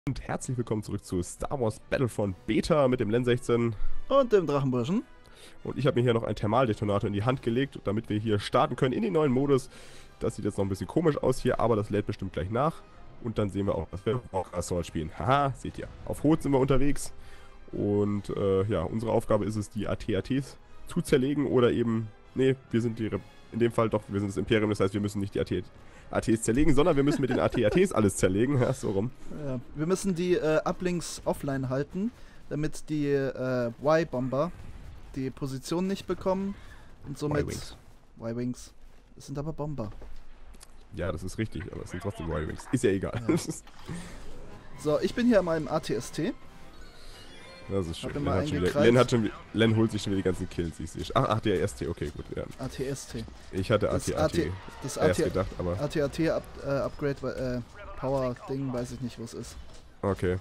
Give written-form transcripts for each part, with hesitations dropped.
Und herzlich willkommen zurück zu Star Wars Battlefront Beta mit dem Len 16. Und dem Drachenburschen. Und ich habe mir hier noch einen Thermaldetonator in die Hand gelegt, damit wir hier starten können in den neuen Modus. Das sieht jetzt noch ein bisschen komisch aus hier, aber das lädt bestimmt gleich nach. Und dann sehen wir auch, dass wir auch Assault spielen. Haha, seht ihr. Auf Hoth sind wir unterwegs. Und ja, unsere Aufgabe ist es, die AT-ATs zu zerlegen oder eben, nee, wir sind in dem Fall doch, wir sind das Imperium, das heißt, wir müssen nicht die ATs zerlegen, sondern wir müssen mit den AT-ATs alles zerlegen. Ja, so rum. Ja, wir müssen die Uplinks offline halten, damit die Y-Bomber die Position nicht bekommen und somit Y-Wings. Y-Wings. Das sind aber Bomber. Ja, das ist richtig, aber es sind trotzdem Y-Wings. Ist ja egal. Ja. So, ich bin hier an meinem AT-ST. Das ist schön. Len Holt sich schon wieder die ganzen Kills. Ich sehe. Ach, der ST, okay, gut. Ja. AT-ST. Ich hatte Das erst gedacht, aber. AT-Upgrade Power-Ding, weiß ich nicht, wo es ist. Okay.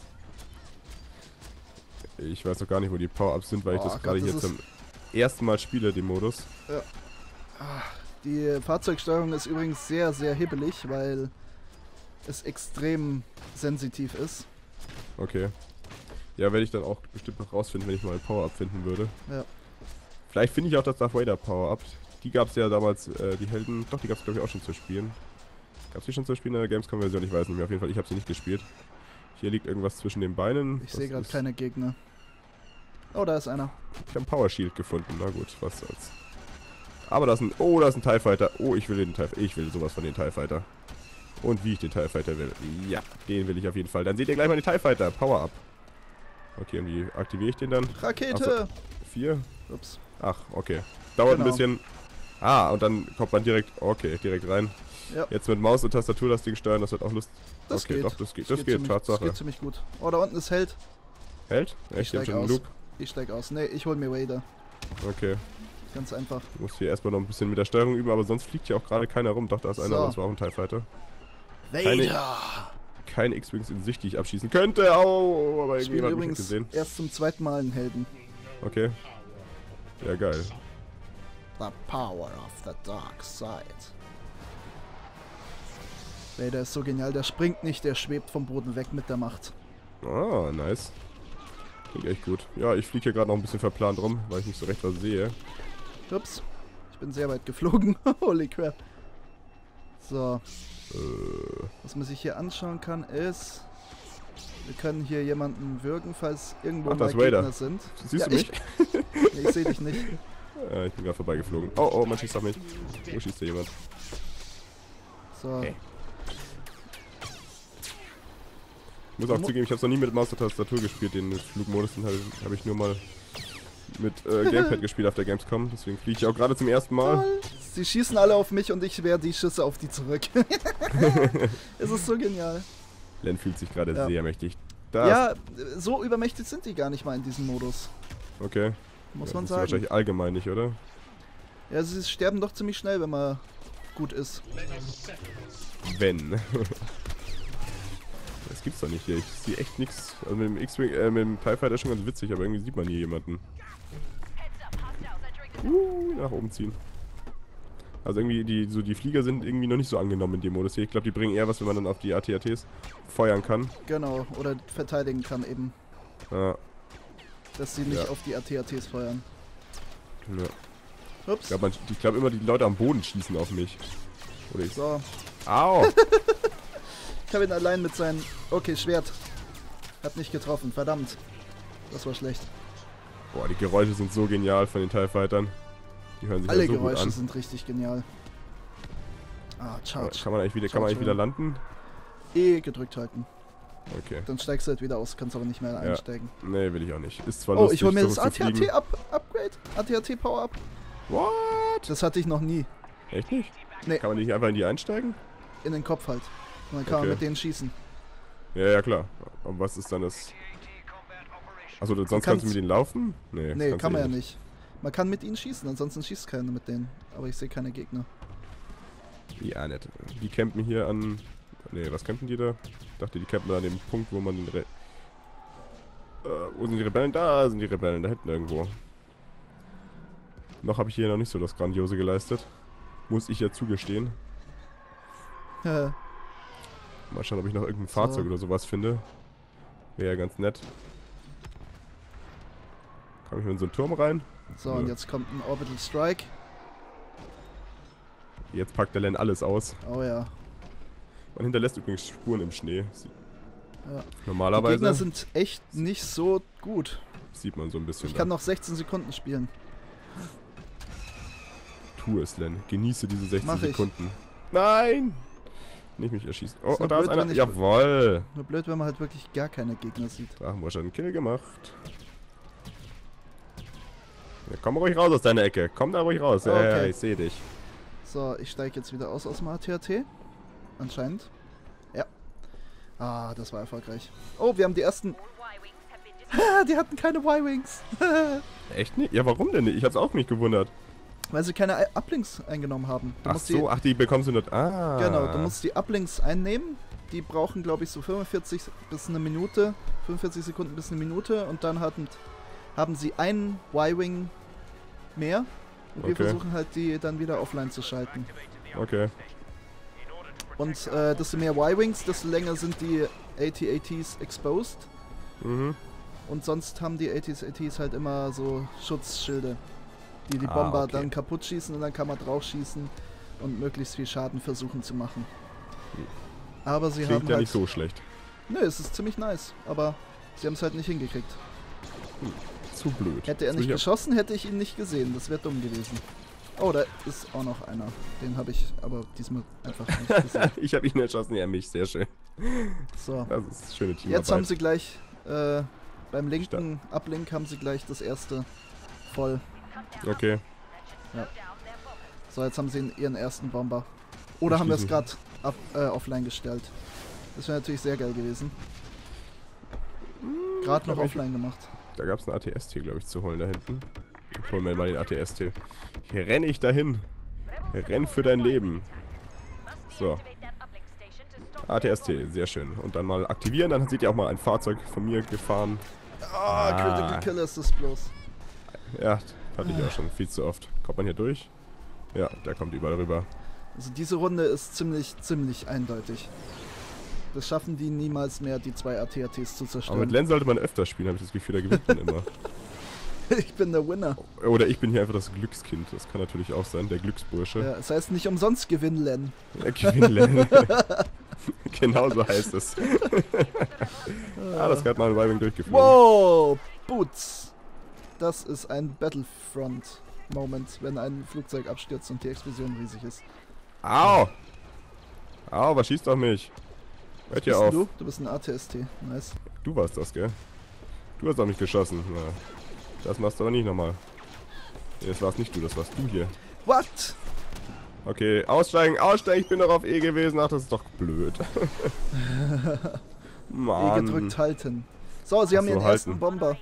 Ich weiß noch gar nicht, wo die Power-Ups sind, weil ich das gerade hier zum ersten Mal spiele, den Modus. Ja. Die Fahrzeugsteuerung ist übrigens sehr, sehr hibbelig, weil es extrem sensitiv ist. Okay. Ja, werde ich dann auch bestimmt noch rausfinden, wenn ich mal ein Power-Up finden würde. Ja. Vielleicht finde ich auch das Darth Vader Power-Up. Die gab es ja damals, die Helden. Doch, die gab es glaube ich auch schon zu spielen. Gab es die schon zu spielen in der Gamescom-Version? Ich weiß nicht mehr. Auf jeden Fall, ich habe sie nicht gespielt. Hier liegt irgendwas zwischen den Beinen. Ich sehe gerade keine Gegner. Oh, da ist einer. Ich habe ein Power Shield gefunden. Na gut, was soll's. Aber da ist ein. Oh, da ist ein TIE Fighter. Oh, ich will sowas von den TIE Fighter. Und wie ich den TIE Fighter will. Ja, den will ich auf jeden Fall. Dann seht ihr gleich mal den TIE Fighter. Power Up. Okay, und wie aktiviere ich den dann? Rakete! 4? Ups. Ach, okay. Dauert Genau. ein bisschen. Ah, und dann kommt man direkt. Okay, direkt rein. Ja. Jetzt mit Maus und Tastatur das Ding steuern, das wird auch lustig. Das okay, geht. Doch, das geht. Das geht, Tatsache. Das geht ziemlich gut. Oh, da unten ist Held. Hält? Echt? Ich hab schon einen Loop. Ich steig aus. Ne, ich hol mir Vader. Okay. Ganz einfach. Ich muss hier erstmal noch ein bisschen mit der Steuerung üben, aber sonst fliegt hier auch gerade keiner rum. Doch, da ist einer, So. das war auch ein TIE Fighter. Vader! Keine X-Wings in Sicht, die ich abschießen könnte. Au, aber Ich irgendwie spiele hat mich übrigens gesehen. erst zum zweiten Mal einen Helden. Okay. Ja, geil. The power of the dark side. Vader ist so genial, der springt nicht, der schwebt vom Boden weg mit der Macht. Ah, nice. Klingt echt gut. Ja, ich fliege hier gerade noch ein bisschen verplant rum, weil ich nicht so recht was sehe. Ups. Ich bin sehr weit geflogen. Holy crap. So. Was man sich hier anschauen kann ist... Wir können hier jemanden würgen, falls irgendwo mal Gegner sind. Siehst du mich? Nee, ich sehe dich nicht. Ich bin gerade vorbeigeflogen. Oh, oh, man schießt auf mich. Wo schießt hier jemand? So. Hey. Ich muss auch zugeben, ich habe es noch nie mit Maus und Tastatur gespielt, den Flugmodus, den habe ich nur mal mit Gamepad gespielt auf der Gamescom, deswegen fliege ich auch gerade zum ersten Mal. Toll. Sie schießen alle auf mich und ich wehre die Schüsse auf die zurück. Es ist so genial. Len fühlt sich gerade sehr mächtig. Ja, so übermächtig sind die gar nicht mal in diesem Modus. Okay. Muss Ja, man das ist sagen. wahrscheinlich allgemein nicht, oder? Ja, sie sterben doch ziemlich schnell, wenn man gut ist. Wenn. Das gibt's doch nicht hier. Ich sehe echt nichts. Also mit dem X-Wing, mit dem TIE Fighter ist schon ganz witzig, aber irgendwie sieht man hier jemanden. Nach oben ziehen. Also irgendwie, die Flieger sind irgendwie noch nicht so angenommen in dem Modus hier. Ich glaube, die bringen eher was, wenn man dann auf die AT-ATs feuern kann. Genau, oder verteidigen kann eben. Ja. Dass sie nicht auf die AT-ATs feuern. Ja. Ups. Ich glaube immer, die Leute am Boden schießen auf mich. Oder ich. So. Au! Ich habe ihn allein mit seinem... Okay, Schwert. Hat nicht getroffen, verdammt. Das war schlecht. Boah, die Geräusche sind so genial von den TIE Fightern. Die hören sich Alle ja so gut Geräusche an. sind richtig genial. Ah, Charge. Kann man eigentlich wieder landen? E gedrückt halten. Okay. Dann steigst du halt wieder aus, kannst aber nicht mehr einsteigen. Nee, will ich auch nicht. Ist zwar Oh, lustig, ich hol mir das so zu fliegen. AT-AT-Upgrade. AT-AT-Power-Up. What? Das hatte ich noch nie. Echt nicht? Nee. Kann man nicht einfach in die einsteigen? In den Kopf halt. Und dann kann man mit denen schießen. Ja, ja, klar. Und was ist dann das... Achso, sonst kannst du mit denen laufen? Nee, kann man ja nicht. Man kann mit ihnen schießen, ansonsten schießt keiner mit denen. Aber ich sehe keine Gegner. Ja, nett. Die campen hier an... Nee, was campen die da? Ich dachte, die campen an dem Punkt, wo man den... wo sind die Rebellen? Da sind die Rebellen, da hinten irgendwo. Noch habe ich hier noch nicht so das Grandiose geleistet. Muss ich ja zugestehen. Mal schauen, ob ich noch irgendein Fahrzeug oder sowas finde. Wäre ja ganz nett. Komme ich in so einen Turm rein? So, und jetzt kommt ein Orbital Strike. Jetzt packt der Len alles aus. Oh ja. Man hinterlässt übrigens Spuren im Schnee. Ja. Normalerweise. Die Gegner sind echt nicht so gut. Sieht man so ein bisschen. Ich kann noch 16 Sekunden spielen. Tu es, Len. Genieße diese 16 Mach ich. Sekunden. Nein! Nicht mich erschießen. Oh, Ist nur und da ist blöd, einer. wenn ich- Jawoll! Nur blöd, wenn man halt wirklich gar keine Gegner sieht. Drachenbursche hat einen Kill gemacht. Ja, komm ruhig raus aus deiner Ecke. Komm da ruhig raus. Okay. Ich sehe dich. So, ich steige jetzt wieder aus dem AT-AT. Anscheinend. Ja. Ah, das war erfolgreich. Oh, wir haben die ersten... Die hatten keine Y-Wings. Echt nicht? Ja, warum denn nicht? Ich hab's auch mich gewundert. Weil sie keine Uplinks eingenommen haben. Du Ach musst so, die bekommst du nicht. Genau, du musst die Uplinks einnehmen. Die brauchen, glaube ich, so 45 bis eine Minute. 45 Sekunden bis eine Minute. Und dann haben sie einen Y-Wing mehr. Und wir Okay. versuchen halt, die dann wieder offline zu schalten. Okay. Und desto mehr Y-Wings, desto länger sind die AT-ATs exposed. Mhm. Und sonst haben die AT-ATs halt immer so Schutzschilde, die die Bomber okay. dann kaputt schießen und dann kann man drauf schießen und möglichst viel Schaden versuchen zu machen. Aber sie Klingt haben ja halt... nicht so schlecht. Nö, es ist ziemlich nice, aber sie haben es halt nicht hingekriegt. Zu blöd. Hätte er Jetzt nicht will ich geschossen, hätte ich ihn nicht gesehen. Das wäre dumm gewesen. Oh, da ist auch noch einer. Den habe ich aber diesmal einfach nicht gesehen. Ich habe ihn erschossen, ja mich. Sehr schön. So, Das ist schöne Teamarbeit. jetzt haben sie gleich beim linken Uplink haben sie gleich das erste voll. Okay. So, jetzt haben sie ihren ersten Bomber. Oder haben wir es Schließen. gerade offline gestellt. Das wäre natürlich sehr geil gewesen. Gerade noch glaub ich- offline gemacht. Da gab es einen ATST, glaube ich, zu holen da hinten. Ich hol mir mal den ATST. Hier renne ich dahin. Renn für dein Leben. So. ATST, sehr schön. Und dann mal aktivieren, dann seht ihr auch mal ein Fahrzeug von mir gefahren. Ah, Critical Killer ist das bloß. Ja, hatte ich auch schon viel zu oft. Kommt man hier durch? Ja, der kommt überall rüber. Also diese Runde ist ziemlich eindeutig. Das schaffen die niemals mehr, die zwei AT-ATs zu Aber mit zerstören. Len sollte man öfter spielen, habe ich das Gefühl, der gewinnt man immer. Ich bin der Winner. Oder ich bin hier einfach das Glückskind, das kann natürlich auch sein, der Glücksbursche. Ja, das heißt nicht umsonst gewinnen, Len. Gewinn Len. Genau so heißt es. Das hat mal ein Weibing durchgeführt. Wow, Boots. Das ist ein Battlefront-Moment, wenn ein Flugzeug abstürzt und die Explosion riesig ist. Au! Au, was schießt auf mich? Hört hier Bist auf. du? Du bist ein ATST. Nice. Du warst das, gell? Du hast auf mich geschossen. Na, das machst du aber nicht nochmal. Nee, das warst nicht du, das warst du hier. What? Okay, aussteigen, aussteigen, ich bin doch auf E gewesen. Ach, das ist doch blöd. E Mann. gedrückt halten. So, sie haben Ach so, ihren ersten halten. Bomber.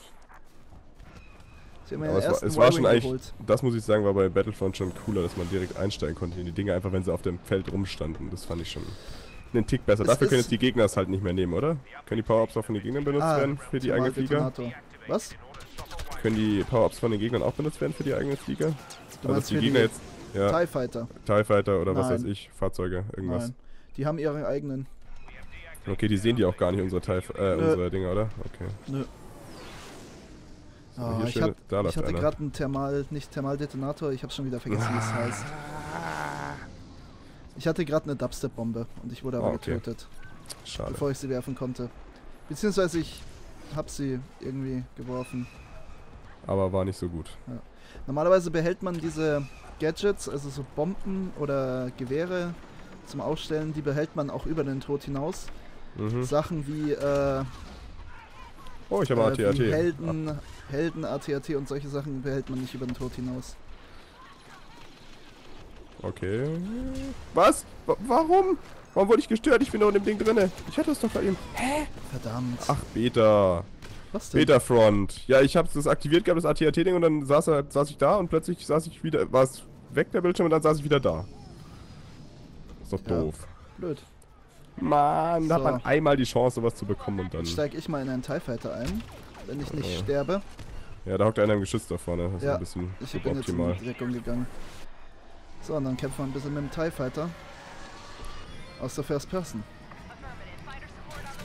Sie haben ihren Aber ersten es war schon Y-Wing eigentlich, geholt. das muss ich sagen, war bei Battlefront schon cooler, dass man direkt einsteigen konnte in die Dinge, einfach wenn sie auf dem Feld rumstanden. Das fand ich schon einen Tick besser. Es Dafür können ist- jetzt die Gegner es halt nicht mehr nehmen, oder? Können die Power-Ups auch von den Gegnern benutzt werden für die eigenen Flieger? Detonator. Was? Können die Power-Ups von den Gegnern auch benutzt werden für die eigenen Flieger? Du Also meinst die für Gegner die jetzt, ja, TIE Fighter? TIE Fighter oder was Nein. weiß ich, Fahrzeuge, irgendwas. Nein. Die haben ihre eigenen. Okay, die sehen die auch gar nicht, unsere, unsere Dinger, oder? Okay. Nö. So, Oh, hier ich, schön, da ich läuft hatte einer. gerade einen nicht Thermal-Detonator, ich habe schon wieder vergessen, wie es heißt. Ich hatte gerade eine Dubstep-Bombe und ich wurde aber okay. getötet, Schade. bevor ich sie werfen konnte. Beziehungsweise ich habe sie irgendwie geworfen. Aber war nicht so gut. Normalerweise behält man diese Gadgets, also so Bomben oder Gewehre zum Ausstellen, die behält man auch über den Tod hinaus. Mhm. Sachen wie, Oh, ich habe wie AT-AT. Helden, AT-AT und solche Sachen behält man nicht über den Tod hinaus. Okay. Was? Warum? Warum wurde ich gestört? Ich bin doch in dem Ding drinne. Ich hatte es doch bei ihm. Verdammt. Ach, Beta. Was denn? Beta-Front. Ja, ich habe das aktiviert gehabt, das AT-AT-Ding, und dann saß ich da und plötzlich saß ich wieder, war es weg, der Bildschirm, und dann saß ich wieder da. Ist doch Ja. doof. Blöd. Mann, da hat So. man einmal die Chance, sowas zu bekommen und dann... Steig ich mal in einen TIE Fighter ein, wenn ich nicht Ja. sterbe. Ja, da hockt einer im Geschütz da vorne. Das ist Ja, ein bisschen Ich bin jetzt in suboptimal. die Deckung gegangen. So, und dann kämpfen wir ein bisschen mit dem TIE Fighter. Aus der First Person.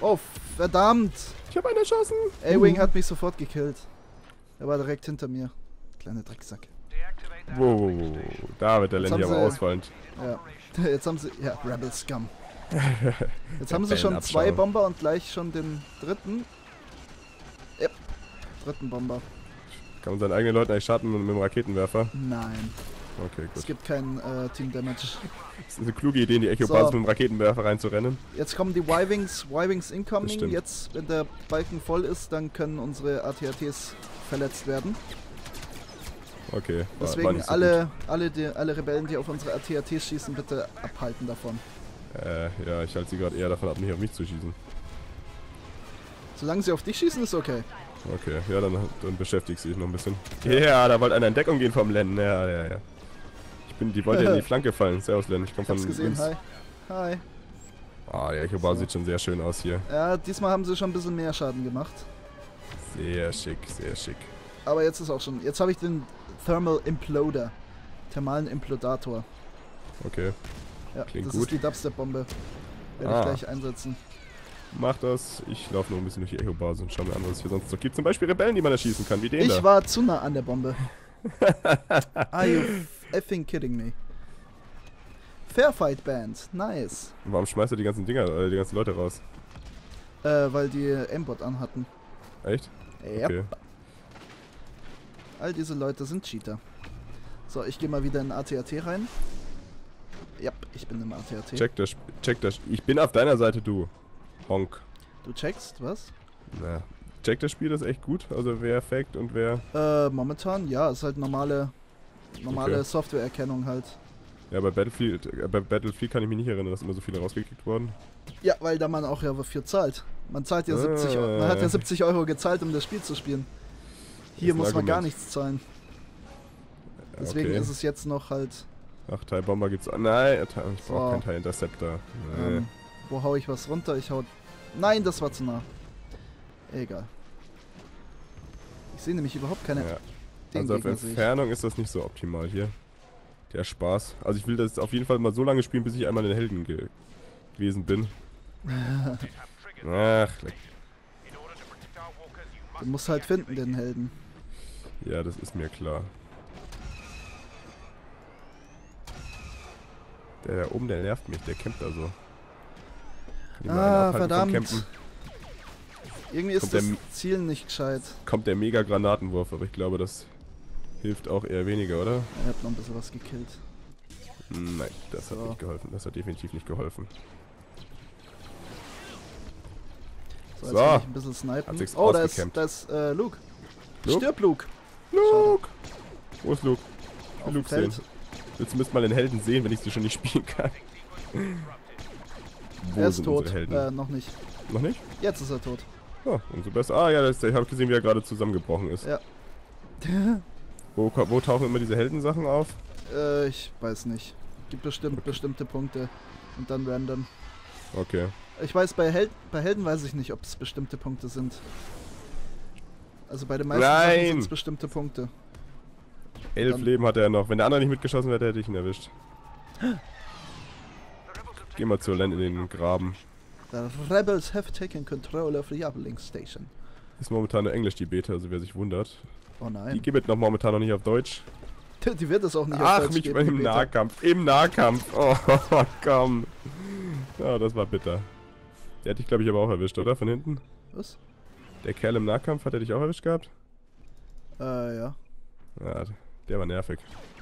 Oh, verdammt! Ich habe einen erschossen. A-Wing hat mich sofort gekillt. Er war direkt hinter mir. Kleiner Drecksack. Wow. Da wird der Jetzt Lenny haben aber sie- ausfallend. Ja. Jetzt haben sie... Ja, Rebel Scum. Jetzt haben sie Rebellenabschau. schon 2 Bomber und gleich schon den dritten. Ja. Dritten Bomber. Kann man seinen eigenen Leuten eigentlich schaden mit dem Raketenwerfer? Nein. Okay, Es gut. gibt kein Team Damage. Das ist eine kluge Idee, in die Echo-Basis So. mit dem Raketenwerfer reinzurennen. Jetzt kommen die Y-Wings. Y-Wings Das incoming. stimmt. Jetzt, wenn der Balken voll ist, dann können unsere AT-ATs verletzt werden. Okay. war Deswegen nicht so alle Rebellen, die auf unsere AT-ATs schießen, bitte abhalten davon. gut. Ja, ich halte sie gerade eher davon ab, nicht auf mich zu schießen. Solange sie auf dich schießen, ist okay. Okay, ja, dann beschäftige ich sie noch ein bisschen. Ja, da wollte einer in Deckung gehen vom Len. Ja. Die wollte in die Flanke fallen. Servus, Len. Ich komme Ich von hab's gesehen, links. hi. Hi. Ah, die Echo-Bar sieht schon sehr schön aus hier. Ja, diesmal haben sie schon ein bisschen mehr Schaden gemacht. Sehr schick, sehr schick. Aber jetzt ist auch schon... Jetzt habe ich den Thermal Imploder. Thermalen Implodator. Okay, Ja, Klingt das gut. ist die Dubstep-Bombe. Werde Ah. ich gleich einsetzen. mach das. Ich laufe noch ein bisschen durch die Echo-Bar und schau mir an, was es hier sonst noch gibt. Zum Beispiel Rebellen, die man erschießen kann, wie den da. Ich war zu nah an der Bombe. Are you effing kidding me? Fairfight Band. Nice. Warum schmeißt er die ganzen Dinger, die ganzen Leute raus? Weil die Aimbot anhatten. Echt? Ja. Okay. All diese Leute sind Cheater. So, ich gehe mal wieder in AT-AT rein. Ja, ich bin im AT-AT. Check das. Ich bin auf deiner Seite, du. Honk. Du checkst, was? Na, check das Spiel, das ist echt gut. Also wer faked und wer... Momentan, ja, ist halt normale Okay. Softwareerkennung halt. Ja, bei Battlefield kann ich mich nicht erinnern, dass immer so viele rausgekickt wurden. Ja, weil da man auch ja dafür zahlt. Man zahlt ja 70 Euro. Man hat ja 70 Euro gezahlt, um das Spiel zu spielen. Hier Ist ein muss man gar Argument. nichts zahlen. Deswegen Okay. ist es jetzt noch halt. Ach, Teil Bomber gibt's. Nein, ich So. brauche keinen Teil Interceptor. Nee. Wo hau ich was runter? Ich hau. Nein, das war zu nah. Egal. Ich sehe nämlich überhaupt keine. Ja. Den Also auf Gegner sehe ich. Entfernung ist das nicht so optimal hier. Der Spaß. Also ich will das auf jeden Fall mal so lange spielen, bis ich einmal ein Helden gewesen bin. Ach, leck. Du musst halt finden, den Helden. Ja, das ist mir klar. Der da oben, der nervt mich, der campt da so. Kann ich mal einen abhalten vom Verdammt. Campen? Irgendwie ist Kommt das der- Ziel nicht gescheit. Kommt der Mega-Granatenwurf, aber ich glaube, das hilft auch eher weniger, oder? Ich hab noch ein bisschen was gekillt. Nein, das hat So. nicht geholfen. Das hat definitiv nicht geholfen. So, jetzt So. kann ich ein bisschen snipen. Hat sich's Oh, ausgecampt. da ist Luke. Luke? Stirb, Luke. Luke! Wo ist Luke? Ich Auf will dem Luke sehen. Feld. Ich will zumindest mal den Helden sehen, wenn ich sie schon nicht spielen kann. Wo Er ist sind tot. unsere Helden? Noch nicht. Noch nicht? Jetzt ist er tot. Ja, umso besser. Ah ja, ich habe gesehen, wie er gerade zusammengebrochen ist. Ja. Wo tauchen immer diese Heldensachen auf? Ich weiß nicht. Gibt bestimmt bestimmte Punkte. Und dann random. Okay. Ich weiß, bei Helden weiß ich nicht, ob es bestimmte Punkte sind. Also bei den meisten Nein! sind es bestimmte Punkte. 11 Dann- Leben hat er noch. Wenn der andere nicht mitgeschossen hätte, hätte ich ihn erwischt. Geh mal zur Len in den Graben. The rebels have taken control of the uplink station. Ist momentan nur Englisch die Beta, also wer sich wundert. Oh Die nein. gibt es noch momentan noch nicht auf Deutsch. Die wird es auch nicht auf Ach, Deutsch mich geben, im die Beta. Nahkampf. Im Nahkampf. Oh, komm. Ja, das war bitter. Der hat dich, glaube ich, aber auch erwischt, oder? Von hinten? Was? Der Kerl im Nahkampf, hat er dich auch erwischt gehabt? Ja. Ja, der war nervig.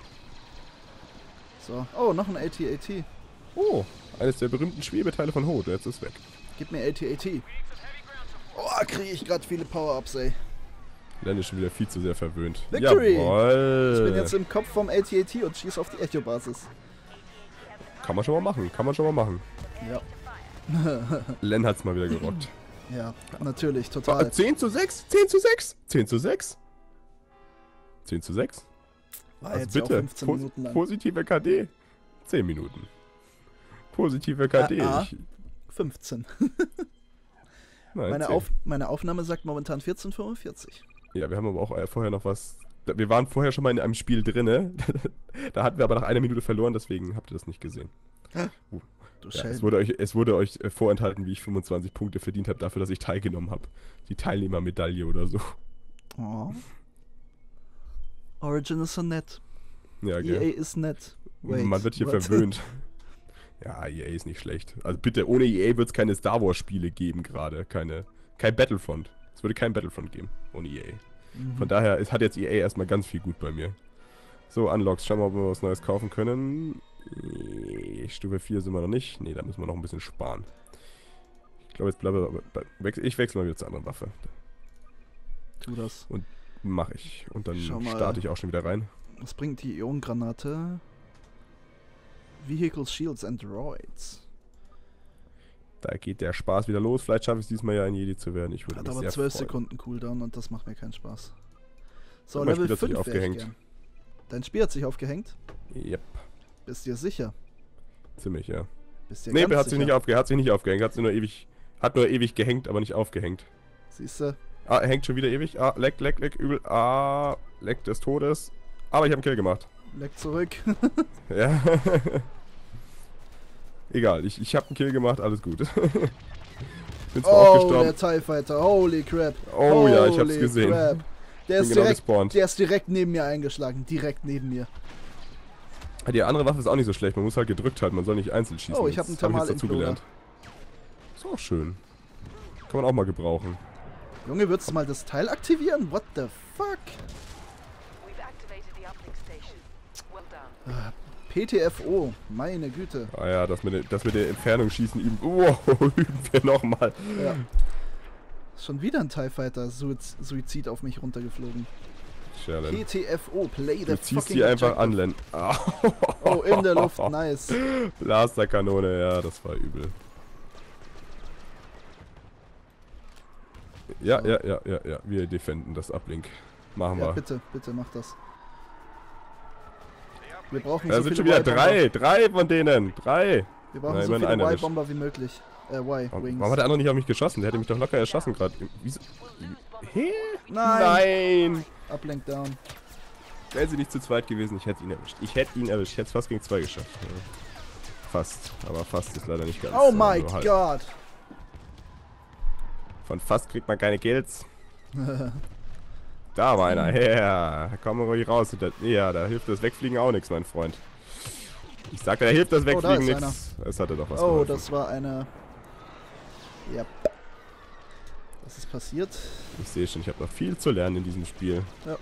So. Oh, noch ein AT-AT. Oh, eines der berühmten Schwebeteile von Hoth. Jetzt ist weg. Gib mir AT-AT. Oh, kriege ich gerade viele Power-Ups, ey. Len ist schon wieder viel zu sehr verwöhnt. Victory! Jawohl. Ich bin jetzt im Kopf vom AT-AT und schieß auf die Echo-Basis. Kann man schon mal machen, kann man schon mal machen. Ja. Len hat's mal wieder gerockt. Ja, natürlich, total. 10 zu 6? 10 zu 6? 10 zu 6? 10 zu 6? War Also jetzt ja auch bitte, 15 Minuten lang. positive KD. 10 Minuten. Positive KD. Ah, ah. Ich, 15. nein, 10. Meine Aufnahme sagt momentan 14:45. Ja, wir haben aber auch vorher noch was... Wir waren vorher schon mal in einem Spiel drinne. Da hatten wir aber nach einer Minute verloren, deswegen habt ihr das nicht gesehen. Du Ja, Schelm. es wurde euch vorenthalten, wie ich 25 Punkte verdient habe dafür, dass ich teilgenommen habe. Die Teilnehmermedaille oder so. Oh. Origin ist so nett. Ja, EA gell. ist nett. Wait, Man wird hier what? verwöhnt. Ja, EA ist nicht schlecht. Also bitte, ohne EA wird es keine Star Wars Spiele geben gerade. Kein Battlefront. Es würde kein Battlefront geben, ohne EA. Von daher hat jetzt EA erstmal ganz viel gut bei mir. So, Unlocks. Schauen wir mal, ob wir was Neues kaufen können. Stufe 4 sind wir noch nicht. Ne, da müssen wir noch ein bisschen sparen. Ich glaube, jetzt bleibe ich wechsle mal wieder zur anderen Waffe. Tu das. Und mache ich. Und dann Schau mal. starte ich auch schon wieder rein. Was bringt die Ionengranate? Vehicles, Shields and Droids. Da geht der Spaß wieder los. Vielleicht schaffe ich es diesmal ja ein Jedi zu werden. Ich würde Hat mich aber sehr 12 freuen. Sekunden Cooldown und das macht mir keinen Spaß. So, Mein Spiel Level hat sich 5 aufgehängt. gern. Dein Spiel hat sich aufgehängt? Yep, Bist dir sicher? ziemlich, ja. Bist dir Nee, ganz hat sich sicher? nicht aufgehängt. Hat nur ewig gehängt, aber nicht aufgehängt. Siehste? Ah, er hängt schon wieder ewig. Ah, leck, übel. Ah, leck des Todes. Aber ich habe einen Kill gemacht. Leck zurück. Ja. Egal, ich habe einen Kill gemacht, alles gut. Bin zwar auch Oh, der gestorben. TIE Fighter. Holy crap. Oh ja, ich hab's Holy gesehen. Crap. Der Bin ist, genau direkt, gespawnt. der ist direkt neben mir eingeschlagen. Direkt neben mir. Die andere Waffe ist auch nicht so schlecht. Man muss halt gedrückt halten, man soll nicht einzeln schießen. Oh, ich habe einen Das hab ich jetzt dazu Thermal-Imploder. gelernt. Ist auch schön. Kann man auch mal gebrauchen. Junge, würdest du mal das Teil aktivieren? What the fuck? We've activated the uplink station. Well done. PTFO. Meine Güte. Ah ja, das mit der Entfernung schießen üben. Wow, üben wir nochmal. Ja. Ist schon wieder ein TIE Fighter Suizid auf mich runtergeflogen. Sherlin. PTFO. Play the Du ziehst fucking die einfach an, objective. Len. Ah. Oh, in der Luft. Nice. Blasterkanone, ja, das war übel. Ja, So. ja. Wir defenden das Uplink. Machen Ja, wir. bitte mach das. Wir brauchen Da so sind viele schon wieder Y-Bomber. drei von denen. 3. Wir brauchen Nein, so immerhin einer viele erwischt. Y-Bomber wie möglich. Y-Wings. Warum hat der andere nicht auf mich geschossen? Der hätte mich doch locker erschossen gerade. Wieso? Hä? Nein. Nein! Uplink down. Wären sie nicht zu zweit gewesen, ich hätte ihn erwischt. Ich hätte es fast gegen 2 geschafft. Ja. Fast, aber fast ist leider nicht ganz. Oh my also halt. god. Von fast kriegt man keine Kills. Da war einer. Ja, komm ruhig raus. Ja, da hilft das Wegfliegen auch nichts, mein Freund. Ich sagte, da hilft das Oh, da Wegfliegen ist nichts. Es hatte doch was Oh, geholfen. das war eine... Ja. Was ist passiert? Ich sehe schon, ich habe noch viel zu lernen in diesem Spiel. Ja.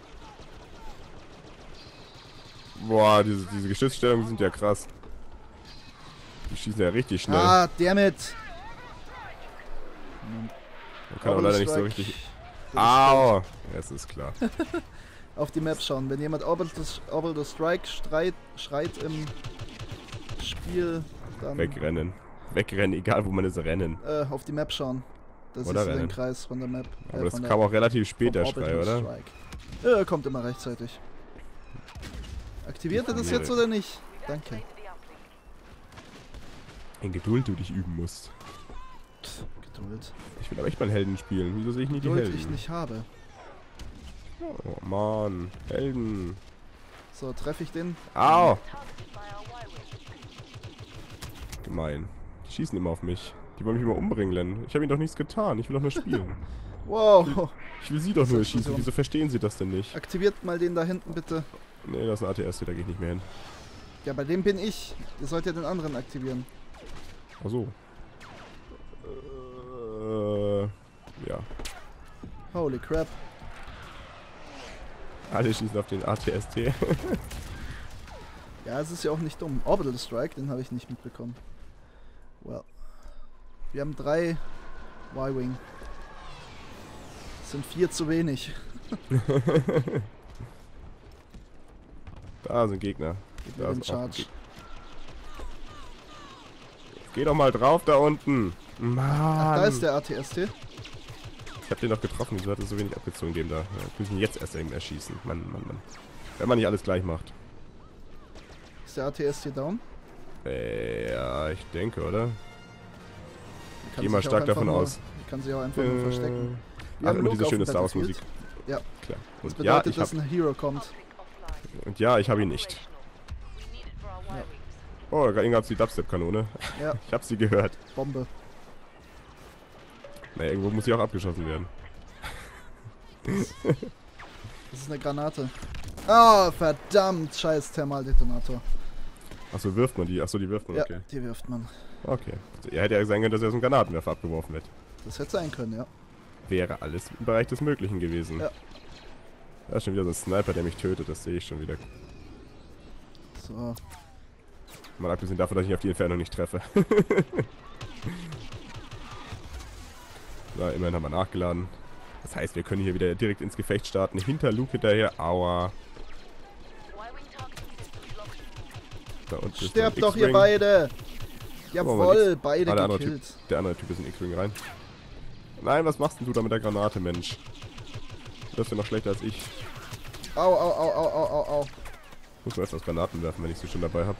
Boah, diese Geschützstellungen sind ja krass. Die schießen ja richtig schnell. Ah, dammit. Man kann aber leider nicht so Strike. richtig... Das ist Au! Es ist klar. auf die Map schauen. Wenn jemand Orbital Strike schreit im Spiel, dann Wegrennen. Wegrennen, egal wo man ist, rennen. auf die Map schauen. Da siehst Oder du den rennen. Kreis von der Map. Aber das von kam auch relativ spät, der vom Schrei, Orbital oder? Strike. Kommt immer rechtzeitig. Aktiviert er das jetzt oder nicht? We've Danke. activated the uplink. In Geduld du dich üben musst. Geduld. Ich will aber echt mal Helden spielen. Wieso sehe ich nie die Geduld Helden? ich nicht habe. Oh Mann. Helden. So, treffe ich den? Au! Targeted by our Y-wing. Gemein. Die schießen immer auf mich. Die wollen mich immer umbringen, Len. Ich habe ihnen doch nichts getan. Ich will doch nur spielen. Wow. Ich will sie doch nur schießen. Explosion. Wieso verstehen sie das denn nicht? Aktiviert mal den da hinten bitte. Nee, das ist ein ATS, da gehe ich nicht mehr hin. Ja, bei dem bin ich. Ihr sollt ja den anderen aktivieren. Ach so. Ja. Holy crap. Alle schießen auf den ATST. Ja, es ist ja auch nicht dumm. Orbital Strike, den habe ich nicht mitbekommen. Well. Wir haben 3 Y-Wing. Das sind 4 zu wenig. Da sind Gegner. Gib Da mir den ist auch ein Charge. Gegner. Geh doch mal drauf da unten. Mann. Ach, da ist der ATST. Ich hab den doch getroffen. Wieso hat er so wenig abgezogen dem da? Ja, müssen jetzt erst irgendwer schießen. Mann. Wenn man nicht alles gleich macht. Ist der ATST down? Ja, ich denke, oder? Kann Geh mal sich auch stark einfach davon nur- aus. Kann sich auch einfach nur verstecken. Wir Ach, haben und Luke diese auf schöne dem Star Wars Musik. Battlefield. Ja, Klar. das Und ja, bedeutet, dass ein Hero kommt. Uplink offline. und ja, ich habe ihn nicht. Operational. We need it for our Ja. Y-wings. Oh, gerade gab es die Dubstep-Kanone. Ja, Ich habe sie gehört. Bombe. Naja, irgendwo muss sie auch abgeschossen werden. Das ist eine Granate. Oh, verdammt. Scheiß Thermaldetonator. Achso, wirft man die? Achso, die wirft man, Ja, okay. die wirft man. Okay. Er hätte ja sein können, dass er aus einem Granatenwerfer abgeworfen wird. Das hätte sein können, ja. Wäre alles im Bereich des Möglichen gewesen. Ja. Da ist schon wieder so ein Sniper, der mich tötet, das sehe ich schon wieder. So. Mal abgesehen davon, dass ich ihn auf die Entfernung nicht treffe. So, immerhin haben wir nachgeladen. Das heißt, wir können hier wieder direkt ins Gefecht starten. Hinter Luke hinterher. Aua. Da unten ist Sterbt ein doch, ihr X-Wing. beide! Oh, Jawohl, Mann, beide der andere gekillt. Der andere Typ ist in X-Wing rein. Nein, was machst denn du da mit der Granate, Mensch? Das ist ja noch schlechter als ich. Au, au, au, au, au, au, au. Ich muss mir erst was Granaten werfen, wenn ich sie schon dabei habe.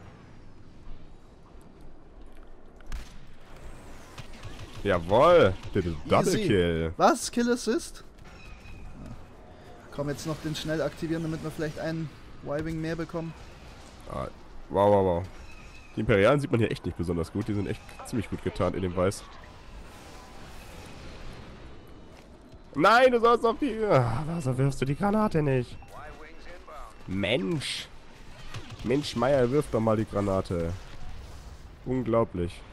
Jawohl! Double Easy. Kill. Was? Kill Assist? Ja. Komm, jetzt noch den schnell aktivieren, damit wir vielleicht einen Y-Wing mehr bekommen. Ah, wow, wow, wow. Die Imperialen sieht man hier echt nicht besonders gut. Die sind echt ziemlich gut getarnt in dem Weiß. Nein, du sollst auf die... Ah, wieso wirfst du die Granate nicht? Mensch! Mensch, Meier, wirf doch mal die Granate. Unglaublich.